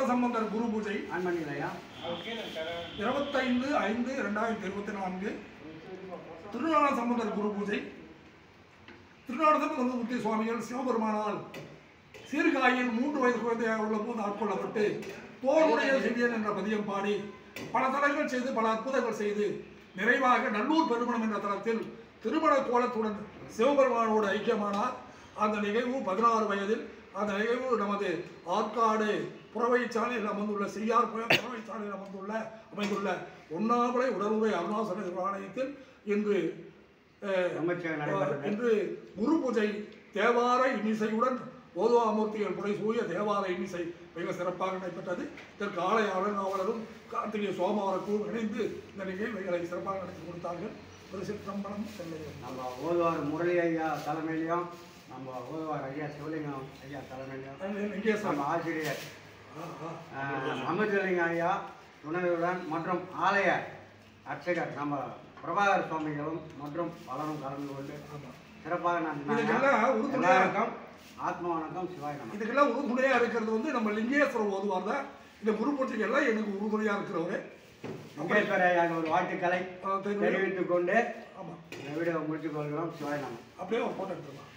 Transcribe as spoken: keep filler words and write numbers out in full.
சம்பந்தர் குரு பூஜை இருபத்தைந்து ஐந்து இரண்டாயிரத்தி இருபத்தி நான்கு திருஞான சம்பந்தர் குரு பூஜை. திருஞான சம்பந்தமூர்த்தி சுவாமிகள் சிவபெருமானால் சீர்காழியில் மூன்று வயது குழந்தையாக உள்ள போது ஆட்கொள்ளப்பட்டு தோளுடைய செவியன் என்ற பதியம் பாடி பல தலங்கள் செய்து பல அற்புதங்கள் செய்து நிறைவாக நல்லூர் பெருமணம் என்ற தலத்தில் திருமண கோலத்துடன் சிவபெருமானோடு ஐக்கியமானார். அந்த நிகழ்வு பதினாறு வயதில். அந்த நிகழ்வு நமது ஆற்காடு புறவைச்சாலையில் அமர்ந்துள்ள செய்யார் புறவைச்சாலையில் அமர்ந்துள்ள அமைந்துள்ள ஒன்னாமலை உடலுறை அருணாசல ஆலயத்தில் இன்று இன்று குரு பூஜை தேவார இன்னிசையுடன் ஓதுவாமூர்த்திகள் புடை சூரிய தேவார இன்னிசை மிக சிறப்பாக நடைபெற்றது. இதற்கு ஆலய அலங்காவலரும் கார்த்திகை சோமவாரக்கும் இணைந்து இந்த நிகழ்வுகளை சிறப்பாக நடத்தி கொடுத்தார்கள். ஒரு சிற்றம்பலம் செல்லையும் நம்ம ஓதுவார் முரளி ஐயா தலைமையிலையும் நம்ம ஓதுவார் ஐயா சிவலிங்கம் ஐயா தலைமையிலையும் நம்ம ஆசிரியர் அமிர்தலிங்க ஐயா துணையுடன் மற்றும் ஆலய அர்ச்சகர் நம்ம பிரபாகர் சுவாமிகளும் மற்றும் பலரும் கலந்து கொண்டு சிறப்பாக நான் ஆத்ம வணக்கம் சிவாய் நம. இதுக்கெல்லாம் உறுதுணையாக இருக்கிறது வந்து நம்ம லிங்கேஸ்வரர் ஓதுவார் தான். இந்த குரு பூஜைக்கெல்லாம் எனக்கு உறுதுணையாக இருக்கிறவரு லிங்கேஸ்வரர் ஒரு வாழ்த்துக்களை தெரிவித்துக் கொண்டு ஆமாம் வீடியோ முடித்துக் கொள்கிறோம். சிவாய் நம. அப்படியே ஒரு போட்டோ எடுத்துக்கலாம்.